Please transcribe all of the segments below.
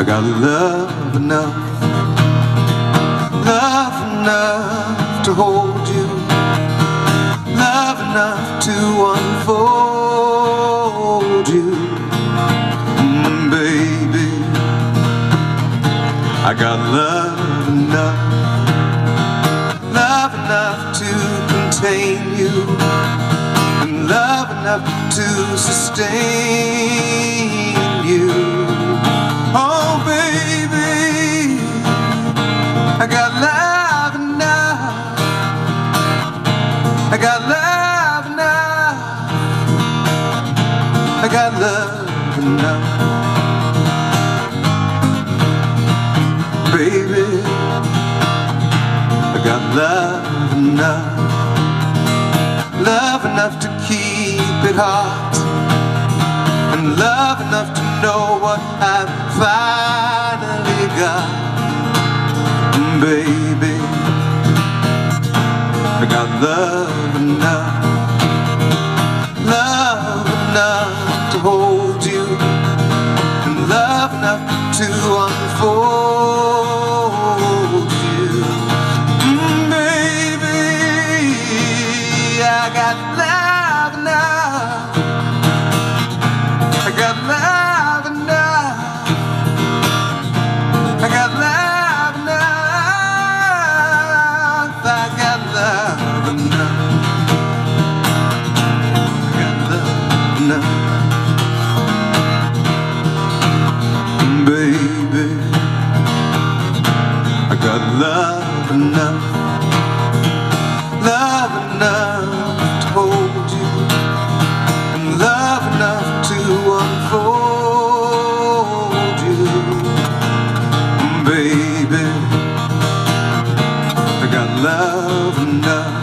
I got love enough, love enough to hold you, love enough to unfold you, baby. I got love enough, love enough to contain you, and love enough to sustain you. Oh baby, I got love enough, I got love enough, I got love enough, baby. I got love enough, love enough to keep it hot, and love enough to know what I've finally got, baby. I got love enough, love enough to hold you, and love enough to unfold you, baby. I got love enough, I got love enough, I got love enough, I got love enough, I got love enough, baby. I got love enough, love enough to hold you, and love enough to unfold you, baby. I got love enough,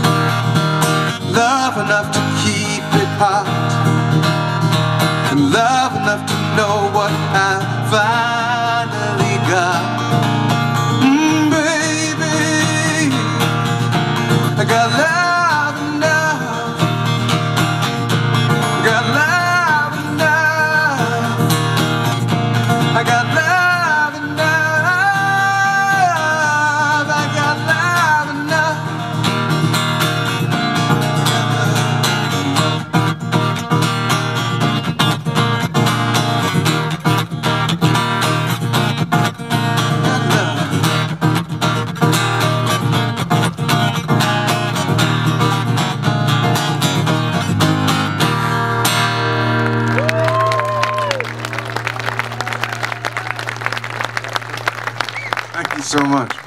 love enough to keep it hot, and love enough to know what I finally got, baby. I got love enough, got love enough, I got love enough, I got love enough, Thank you so much.